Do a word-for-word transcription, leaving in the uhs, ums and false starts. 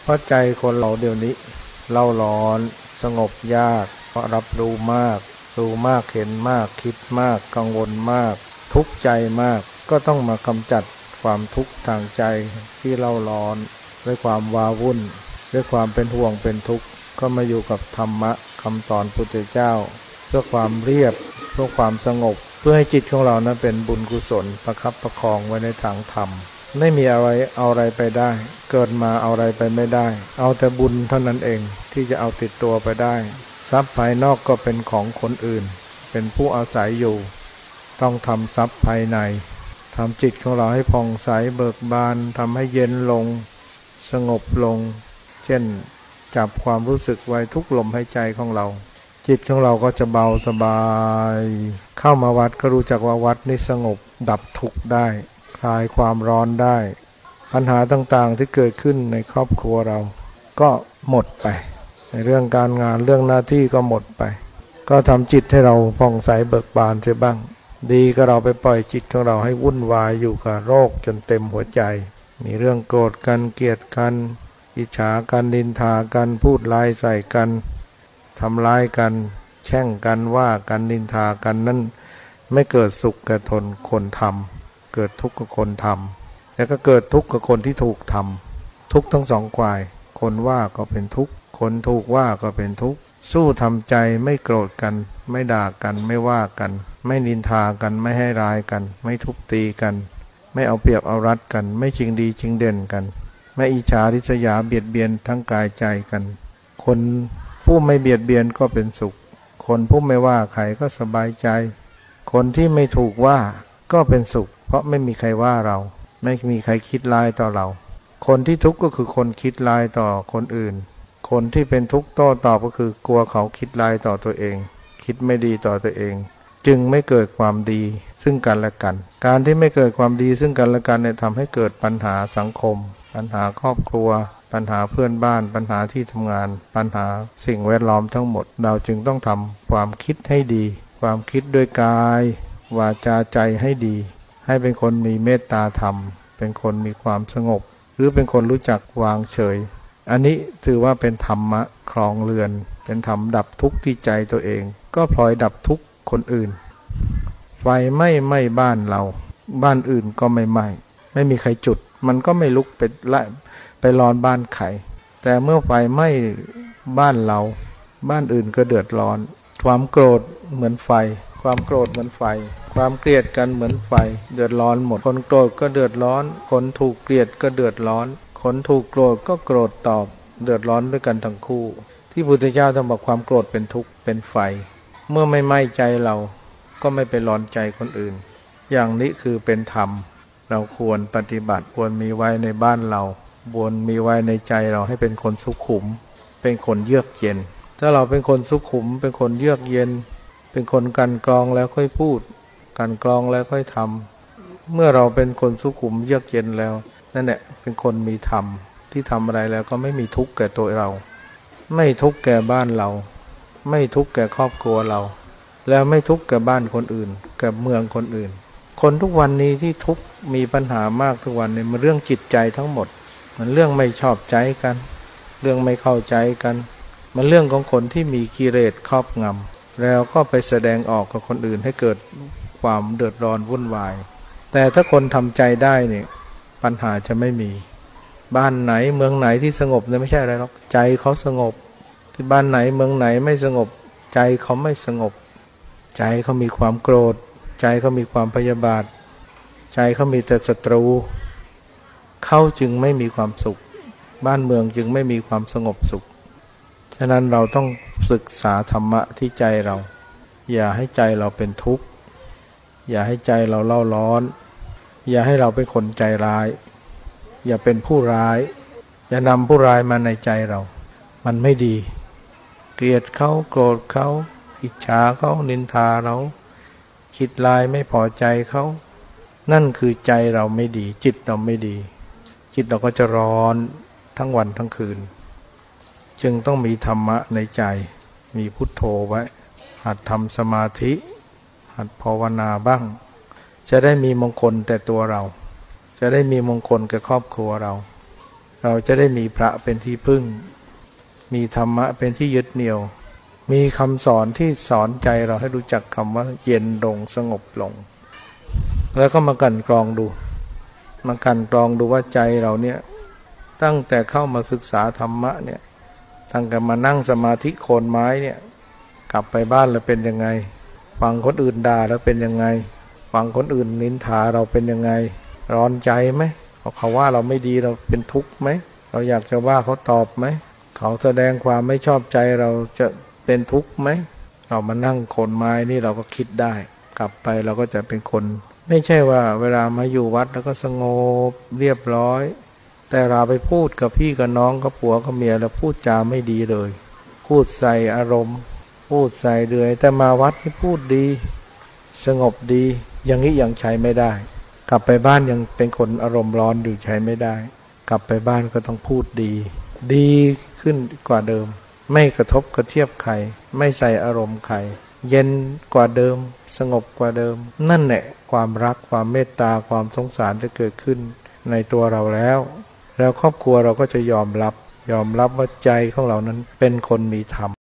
ราะใจคนเราเดี๋ยวนี้เล่าร้อนสงบยากเพราะรับรู้มากรู้มากเห็นมากคิดมากกังวลมากทุกข์ใจมากก็ต้องมากำจัดความทุกข์ทางใจที่เล่าร้อนด้วยความว้าวุ่นด้วยความเป็นห่วงเป็นทุกข์ก็มาอยู่กับธรรมะคำสอนพุทธเจ้าเพื่อความเรียบเพื่อความสงบเพื่อให้จิตของเรานั้นเป็นบุญกุศลประคับประคองไว้ในทางธรรมไม่มีอะไรเอาอะไรไปได้เกิดมาเอาอะไรไปไม่ได้เอาแต่บุญเท่านั้นเองที่จะเอาติดตัวไปได้ทรัพย์ภายนอกก็เป็นของคนอื่นเป็นผู้อาศัยอยู่ต้องทำทรัพย์ภายในทำจิตของเราให้ผ่องใสเบิกบานทำให้เย็นลงสงบลงเช่นจับความรู้สึกไว้ทุกลมหายใจของเราจิตของเราก็จะเบาสบายเข้ามาวัดก็รู้จักว่าวัดนี่สงบดับทุกข์ได้คลายความร้อนได้ปัญหาต่างๆที่เกิดขึ้นในครอบครัวเราก็หมดไปในเรื่องการงานเรื่องหน้าที่ก็หมดไปก็ทำจิตให้เราผ่องใสเบิกบานเสียบ้างดีก็เราไปปล่อยจิตของเราให้วุ่นวายอยู่กับโรคจนเต็มหัวใจมีเรื่องโกรธกันเกลียดกันอิจฉากันนินทากันพูดร้ายใส่กันทำร้ายกันแช่งกันว่ากันนินทากันนั้นไม่เกิดสุขแก่ทนคนทำเกิดทุกข์กับคนทำแล้วก็เกิดทุกข์กับคนที่ถูกทำทุกข์ทั้งสองฝ่ายคนว่าก็เป็นทุกข์คนถูกว่าก็เป็นทุกข์สู้ทำใจไม่โกรธกันไม่ด่ากันไม่ว่ากันไม่นินทากันไม่ให้ร้ายกันไม่ทุบตีกันไม่เอาเปรียบเอารัดกันไม่ชิงดีชิงเด่นกันไม่อิจฉาริษยาเบียดเบียนทั้งกายใจกันคนผู้ไม่เบียดเบียนก็เป็นสุขคนผู้ไม่ว่าใครก็สบายใจคนที่ไม่ถูกว่าก็เป็นสุขเพราะไม่มีใครว่าเราไม่มีใครคิดร้ายต่อเราคนที่ทุกข์ก็คือคนคิดร้ายต่อคนอื่นคนที่เป็นทุกข์โต้ตอบก็คือกลัวเขาคิดร้ายต่อตัวเองคิดไม่ดีต่อตัวเองจึงไม่เกิดความดีซึ่งกันและกันการที่ไม่เกิดความดีซึ่งกันและกันเนี่ยทำให้เกิดปัญหาสังคมปัญหาครอบครัวปัญหาเพื่อนบ้านปัญหาที่ทำงานปัญหาสิ่งแวดล้อมทั้งหมดเราจึงต้องทำความคิดให้ดีความคิดด้วยกายวาจาใจให้ดีให้เป็นคนมีเมตตาธรรมเป็นคนมีความสงบหรือเป็นคนรู้จักวางเฉยอันนี้ถือว่าเป็นธรรมะครองเรือนเป็นธรรมดับทุกข์ที่ใจตัวเองก็พลอยดับทุกข์คนอื่นไฟไหม้ไหม้บ้านเราบ้านอื่นก็ไม่ไหม้ไม่มีใครจุดมันก็ไม่ลุกไปละไปร้อนบ้านใครแต่เมื่อไฟไหม้บ้านเราบ้านอื่นก็เดือดร้อนความโกรธเหมือนไฟความโกรธเหมือนไฟความเกลียดกันเหมือนไฟเดือดร้อนหมดคนโกรธก็เดือดร้อนคนถูกเกลียดก็เดือดร้อนคนถูกโกรธก็โกรธตอบเดือดร้อนด้วยกันทั้งคู่ที่พุทธเจ้าท่านบอกความโกรธเป็นทุกข์เป็นไฟเมื่อไม่ไหม้ใจเราก็ไม่ไปร้อนใจคนอื่นอย่างนี้คือเป็นธรรมเราควรปฏิบัติควรมีไว้ในบ้านเราควรมีไว้ในใจเราให้เป็นคนสุขุมเป็นคนเยือกเย็นถ้าเราเป็นคนสุขุมเป็นคนเยือกเย็นเป็นคนกันกรองแล้วค่อยพูดกันกรองแล้วค่อยทำเมื่อเราเป็นคนสุขุมเยือกเย็นแล้วนั่นแหละเป็นคนมีธรรมที่ทำอะไรแล้วก็ไม่มีทุกข์แก่ตัวเราไม่ทุกข์แก่บ้านเราไม่ทุกข์แก่ครอบครัวเราแล้วไม่ทุกข์แก่บ้านคนอื่นแก่เมืองคนอื่นคนทุกวันนี้ที่ทุกข์มีปัญหามากทุกวันนี้มันเรื่องจิตใจทั้งหมดมันเรื่องไม่ชอบใจกันเรื่องไม่เข้าใจกันมันเรื่องของคนที่มีกิเลสครอบงำแล้วก็ไปแสดงออกกับคนอื่นให้เกิดความเดือดร้อนวุ่นวายแต่ถ้าคนทำใจได้เนี่ยปัญหาจะไม่มีบ้านไหนเมืองไหนที่สงบเนี่ยไม่ใช่อะไรหรอกใจเขาสงบที่บ้านไหนเมืองไหนไม่สงบใจเขาไม่สงบใจเขามีความโกรธใจเขามีความพยาบาทใจเขามีแต่ศัตรูเขาจึงไม่มีความสุขบ้านเมืองจึงไม่มีความสงบสุขฉะนั้นเราต้องศึกษาธรรมะที่ใจเราอย่าให้ใจเราเป็นทุกข์อย่าให้ใจเราเล่าร้อนอย่าให้เราเป็นคนใจร้ายอย่าเป็นผู้ร้ายอย่านำผู้ร้ายมาในใจเรามันไม่ดีเกลียดเขาโกรธเขาอิจฉาเขานินทาเราคิดร้ายไม่พอใจเขานั่นคือใจเราไม่ดีจิตเราไม่ดีจิตเราก็จะร้อนทั้งวันทั้งคืนจึงต้องมีธรรมะในใจมีพุทโธไว้หัดทำสมาธิหัดภาวนาบ้างจะได้มีมงคลแต่ตัวเราจะได้มีมงคลกับครอบครัวเราเราจะได้มีพระเป็นที่พึ่งมีธรรมะเป็นที่ยึดเหนี่ยวมีคำสอนที่สอนใจเราให้รู้จักคำว่าเย็นลงสงบลงแล้วก็มากั่นกรองดูมากั่นกรองดูว่าใจเราเนี่ยตั้งแต่เข้ามาศึกษาธรรมะเนี่ยตั้งแต่มานั่งสมาธิโคนไม้เนี่ยกลับไปบ้านแล้วเป็นยังไงฟังคนอื่นด่าแล้วเป็นยังไงฟังคนอื่นนินทาเราเป็นยังไงร้อนใจไหมเขาว่าเราไม่ดีเราเป็นทุกข์ไหมเราอยากจะว่าเขาตอบไหมเขาแสดงความไม่ชอบใจเราจะเป็นทุกข์ไหมเรามานั่งโคนไม้นี่เราก็คิดได้กลับไปเราก็จะเป็นคนไม่ใช่ว่าเวลามาอยู่วัดแล้วก็สงบเรียบร้อยแต่เราไปพูดกับพี่กับน้องกับผัวกับเมียแล้วพูดจาไม่ดีเลยพูดใส่อารมณ์พูดใส่เดือยแต่มาวัดนี่พูดดีสงบดีอย่างนี้ยังใช้ไม่ได้กลับไปบ้านยังเป็นคนอารมณ์ร้อนอยู่ใช้ไม่ได้กลับไปบ้านก็ต้องพูดดีดีขึ้นกว่าเดิมไม่กระทบกระเทียบใครไม่ใส่อารมณ์ใครเย็นกว่าเดิมสงบกว่าเดิมนั่นแหละความรักความเมตตาความสงสารจะเกิดขึ้นในตัวเราแล้วแล้วครอบครัวเราก็จะยอมรับยอมรับว่าใจของเรานั้นเป็นคนมีธรรม